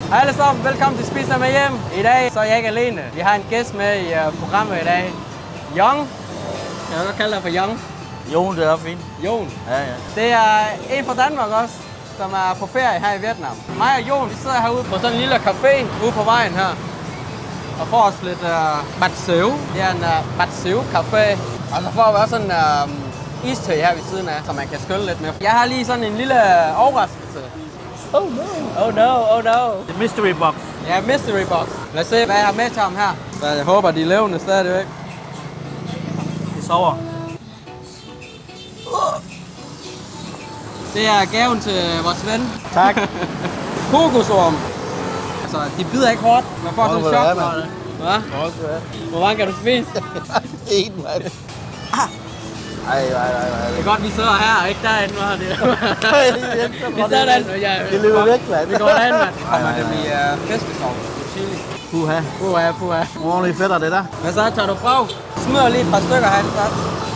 Hej alle sammen, velkommen til Spiser med hjem. I dag så er jeg ikke alene. Vi har en gæst med i programmet i dag. Young. Jeg vil godt kalde dig for Young. Jon, det er fint. Jon. Ja. Det er en fra Danmark også, som er på ferie her i Vietnam. Mig og Jon, vi sidder herude på sådan en lille café ude på vejen her. Og får os lidt Bat Seo. Det er en Bat Seo café. Og så får vi også sådan iste her ved siden af, så man kan skylle lidt med. Jeg har lige sådan en lille overraskelse. Oh no. Oh no, oh no. The mystery box. Ja, mystery box. Lad os se, hvad jeg har med til ham her. Så jeg håber, de er levende stadigvæk. De sover. Det er gaven til vores ven. Tak. Kokosorm. Altså, de bider ikke hårdt. Man får sådan en chok for det. Hvad? Hvor mange kan du spise? En, mand. Ej. Det er godt, vi sidder her, ikke derinde, var det. Vi sidder derinde. Det løber væk, mand. Vi går derinde, mand. Kommer det bliver fiskesovs med chili. Puha. Ordentligt fedt det der. Men så tager du prøv. Smider lige et par stykker herinde først.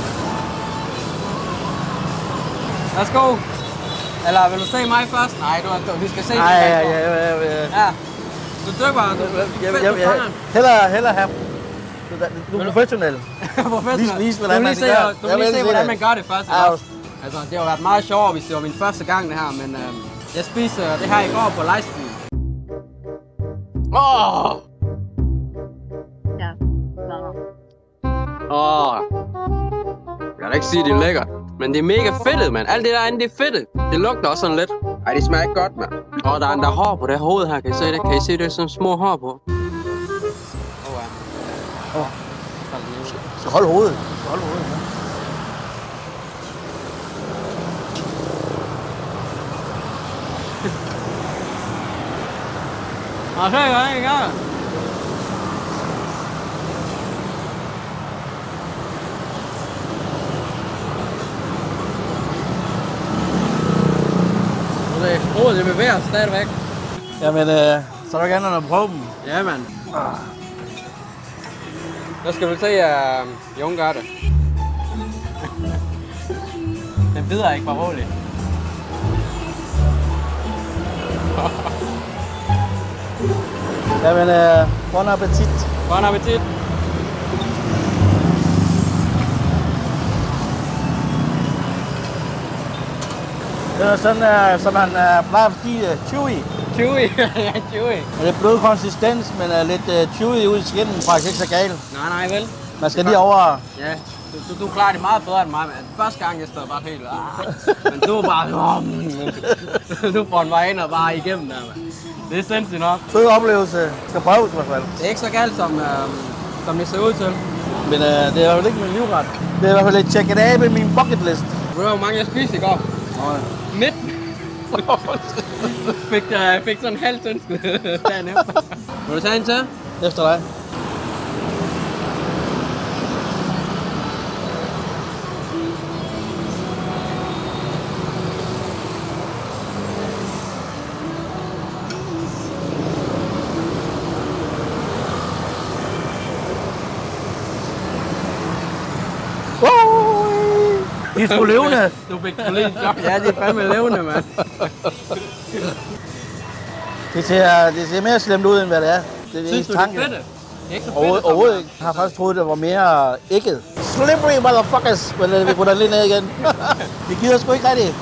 Værsgo. Eller vil du se mig først? Nej, vi skal se dig. Ja. Du dypper, Hellere have. Du er professionel. Vis, hvordan man gør. Du vil lige se, hvordan man gør det først. Altså, det har været meget sjovere, hvis det var min første gang det her, men jeg spiser det her i går på livestream. Jeg kan ikke sige, det er lækkert, men det er mega fedtet, mand. Alt det der andet, det er fedtet. Det lugter også sådan lidt. Ej, det smager ikke godt, mand. Der er endda hår på det hoved her, kan I se det? Kan I se det? Sådan små hår på. Så hold hovedet. Se, hvordan I gør. Det bevæger sig stadigvæk. Jamen, så er der gerne at prøve dem. Ja, mand. Så skal du se, at Jon gør det. Den bider ikke, bare roligt. Jamen, bon appetit. Bon appetit. Det er sådan, som man plejer at sige, chewy. Chewy, ja, chewy. Det er blød konsistens, men lidt chewy ud i skinnen. Faktisk ikke så galt. Nej, vel. Man skal lige over... Ja, du klarer det meget bedre end mig, men første gang jeg stod bare helt... Men du er bare... Du får en vej ind og bare igennem der, mand. Det er sindssygt nok. Fed oplevelse. Skal prøves i hvert fald. Det er ikke så galt, som det ser ud til. Men det er i hvert fald ikke min livret. Det er i hvert fald et check it af med min bucket list. Ved du, hvor mange jeg spiste i går? 19. fik sådan en halv tønske dagen efter. Vil du tage en til? Efter dig. De er sgu levende. Du fik lige en chok. Ja, de er fandme levende, mand. Det ser mere slemt ud, end hvad det er. Det er synes du, tanke. Det er fedt? Det er ikke så fedt. Overhovedet ikke. Jeg har faktisk troet, det var mere ægget. Slippery motherfuckers. Men vi putter lidt ned igen. Vi gider sgu ikke rigtigt.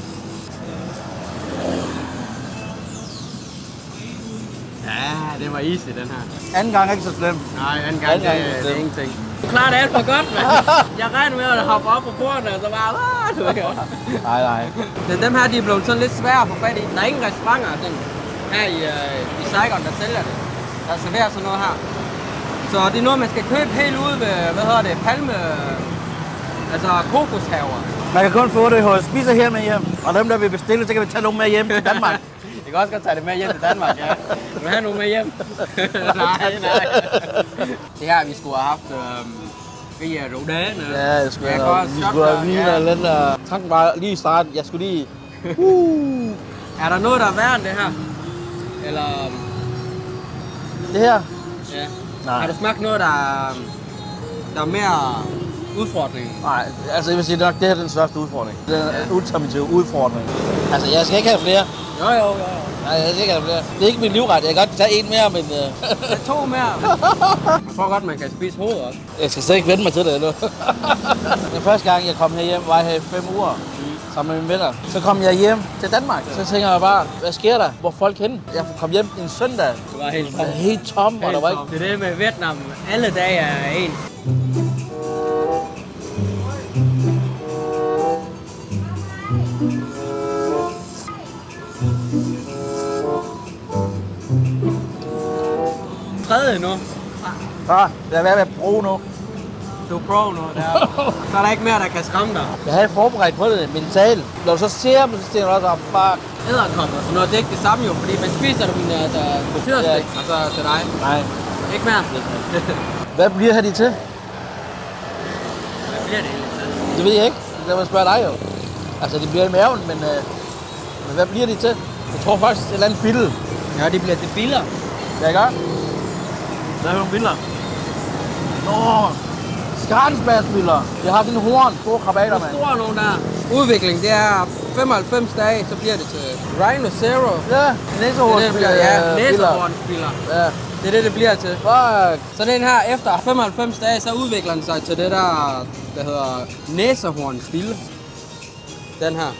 Ja, det var easy, den her. Anden gang er ikke så slemt. Nej, anden gang det er ingenting. Du klarer det alt for godt, mand. Jeg regner med at hoppe op på porten, og så bare... Nej. Men dem her, de er blevet sådan lidt svære at få fat i. Der er ingen restauranter sådan, her i Saigon, der sælger det. Der serverer sådan noget her. Så det er noget, man skal købe helt ude ved, palme... Altså kokoshaver. Man kan kun få det hos Spiser her med hjem. Og dem, der vil bestille, så kan vi tage nogle med hjem til Danmark. Jeg kan også godt tage det med hjem til Danmark, ja. Du vil have nogle med hjem? Nej. Det her, vi skulle have haft via Rodane. Ja, vi skulle have vin og lidt. Tanken var lige i starten, jeg skulle lige... Er der noget, der er værre end det her? Eller... Det her? Ja. Nej. Har du smagt noget, der er mere udfordring? Nej, altså jeg vil sige, nok det her er den største udfordring. Det er en ultimativ udfordring. Altså jeg skal ikke have flere. Jo. Nej, det er sikkert det. Det er ikke min livret. Jeg kan godt tage en mere, men... Tag 2 mere. Jeg tror godt, man kan spise hovedet også. Jeg skal slet ikke vende mig til det endnu. Den første gang, jeg kom herhjem, var jeg her i 5 uger. Sammen med mine venner. Så kom jeg hjem til Danmark. Så tænker jeg bare, hvad sker der? Hvor er folk henne? Jeg kom hjem en søndag. Det var helt tom. Helt tom, og der var ikke... Det er det med Vietnam. Alle dage er en. Tredje nu. Jeg er ved at være pro nu. Du er pro nu, der. Så er der ikke mere, der kan skræmme dig. Jeg havde forberedt på det mentalt. Når du så ser dem, så siger du også, fuck. Æderkopper og sådan noget, det er ikke det samme jo, fordi man spiser dem frityrstik, altså til dig. Nej. Ikke mere? Hvad bliver de til? Hvad bliver det egentlig til? Det ved jeg ikke. Det må jeg spørge dig jo. Altså, de bliver i maven, men hvad bliver de til? Jeg tror faktisk, det er et eller andet billede. Ja, de bliver til biller. Ja, ikke? Hvad er nogle billeder? Nå, skarnsbadsbilleder. Jeg har sådan en horn, store krabater, mand. Hvor store nogen der? Udvikling, det er 95 dage, så bliver det til Rhino Zero. Ja, næsehornsbilleder. Ja, næsehornsbiller. Ja. Det er det bliver til. Fuck. Så den her, efter 95 dage, så udvikler den sig til det der hedder næsehornsbille. Den her.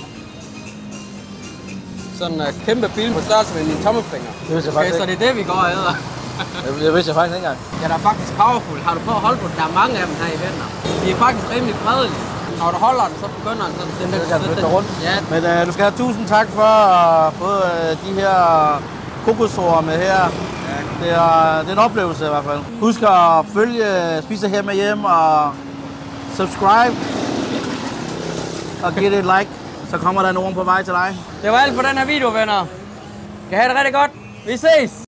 Sådan en kæmpe bille på størrelse med din tommelfinger. Det vidste jeg faktisk så det er det, vi går og æder. Jeg vidste jeg faktisk ikke engang. Ja, der er faktisk powerful. Har du prøvet at holde på den? Der er mange af dem her i Vietnam. De er faktisk rimelig fredelige. Når du holder den, så begynder den sådan. Det kan flytte rundt. Ja. Men du skal have 1000 tak for at få de her kokosord med her. Ja. Det er en oplevelse i hvert fald. Husk at følge Spise Her Med Hjem og subscribe. Og giv det et like, så kommer der nogen på vej til dig. Det var alt for den her video, venner. Kan I have det rigtig godt. Vi ses!